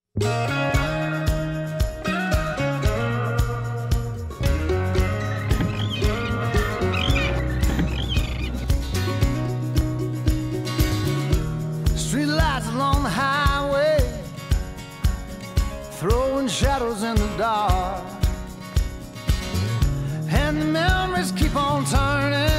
Streetlights along the highway, throwing shadows in the dark, and the memories keep on turning.